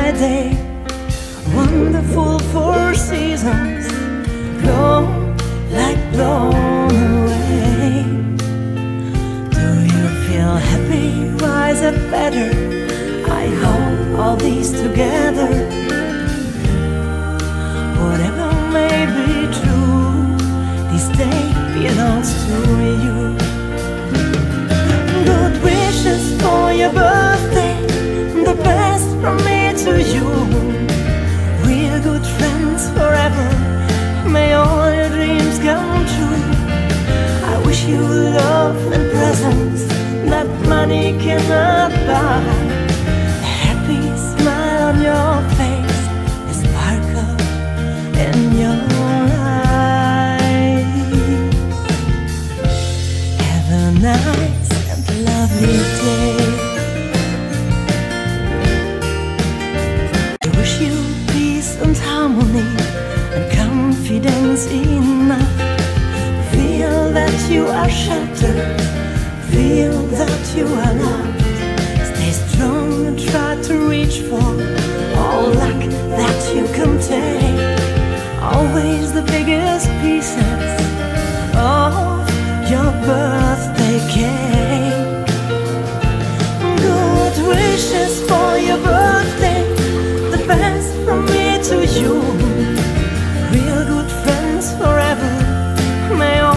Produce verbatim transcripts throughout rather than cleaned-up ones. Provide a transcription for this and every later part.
my day. Wonderful four seasons, blown like blown away. Do you feel happy? Rise up better. I hope all these together. Whatever may be true, this day belongs to you. Good wishes for your birthday, the best from me to you. We're good friends forever, may all your dreams come true. I wish you love and presents that money cannot buy. A happy smile on your face, a sparkle in your eyes. Have a nice and lovely day. I wish you peace and harmony and confidence enough. Feel that you are sheltered, feel that you are loved. Stay strong and try to reach for all luck that you can take. Always the biggest pieces of your birthday cake. Good wishes for your birthday, the best from me to you. Real good friends forever, may all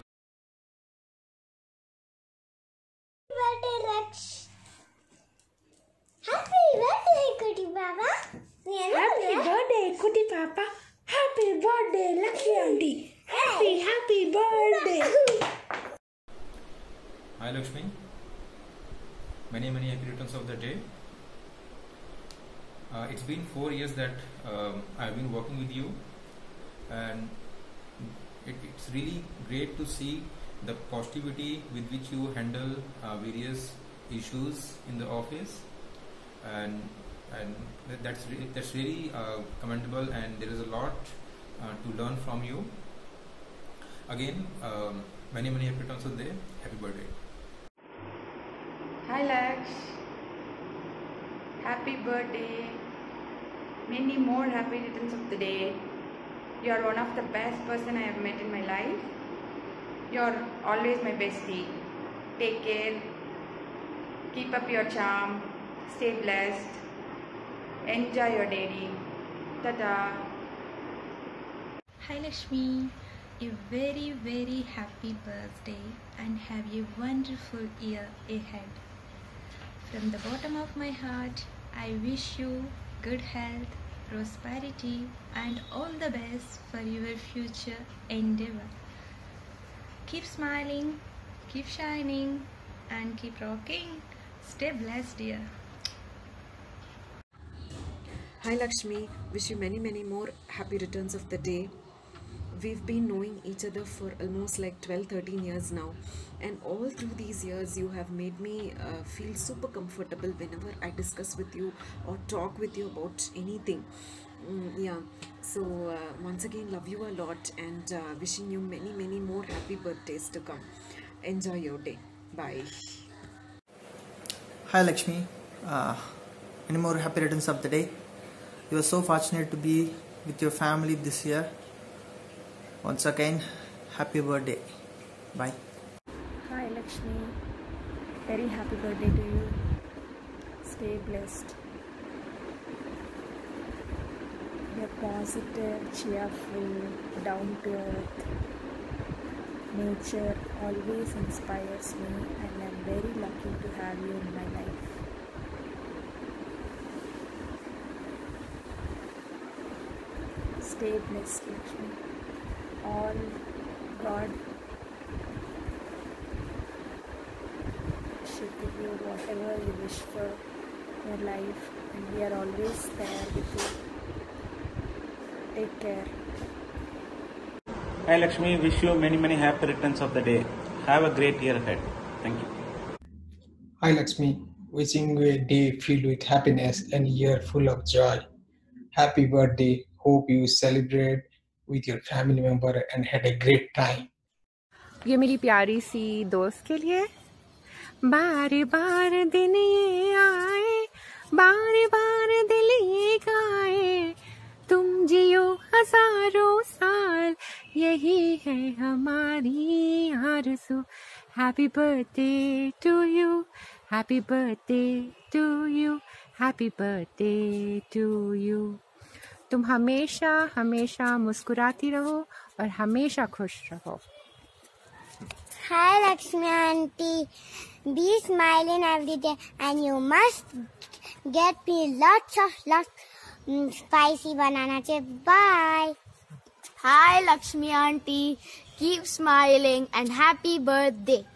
birthday, Lex. Happy birthday, Kuti Papa. Happy birthday, Kuti Papa. Happy birthday, Lucky Auntie. Happy, happy birthday. Hi Lakshmi. Many, many happy returns of the day. Uh, it's been four years that um, I've been working with you, and it, it's really great to see the positivity with which you handle uh, various issues in the office, and and that's really, that's really uh, commendable, and there is a lot uh, to learn from you. Again, um, many many happy returns of the day. Happy birthday. Hi Lex. Happy birthday. Many more happy returns of the day. You are one of the best person I have met in my life. You are always my bestie. Take care. Keep up your charm. Stay blessed. Enjoy your day. Ta-ta. Hi Lakshmi, a very very happy birthday and have a wonderful year ahead. From the bottom of my heart, I wish you good health, prosperity and all the best for your future endeavor. Keep smiling, keep shining and keep rocking. Stay blessed, dear. Hi Lakshmi, wish you many many more happy returns of the day. We've been knowing each other for almost like twelve thirteen years now, and all through these years you have made me uh, feel super comfortable whenever I discuss with you or talk with you about anything. Mm, yeah, so uh, once again love you a lot, and uh, wishing you many many more happy birthdays to come. Enjoy your day. Bye. Hi Lakshmi, uh, many more happy returns of the day. You are so fortunate to be with your family this year. Once again, happy birthday. Bye. Hi Lakshmi, very happy birthday to you. Stay blessed. You're positive, cheerful, down to earth. Nature always inspires me, and I'm very lucky to have you in my life. Stay blessed, Lakshmi. All God should give you whatever you wish for your life, and we are always there with you. Take care. Hi Lakshmi, wish you many many happy returns of the day. Have a great year ahead. Thank you. Hi Lakshmi, wishing you a day filled with happiness and a year full of joy. Happy birthday. Hope you celebrate with your family member and had a great time. ये मेरी प्यारी सी दोस्त के लिए। बार बार दिन ये आए बार बार दिल ये गाए, तुम जियो हजारों साल, यही है हमारी आरज़ू। Happy birthday to you, happy birthday to you, happy birthday to you. तुम हमेशा हमेशा मुस्कुराती रहो और हमेशा खुश रहो। Hi Lakshmi auntie, be smiling every day and you must get me lots of lots mm, spicy banana chips. Bye. Hi Lakshmi auntie, keep smiling and happy birthday.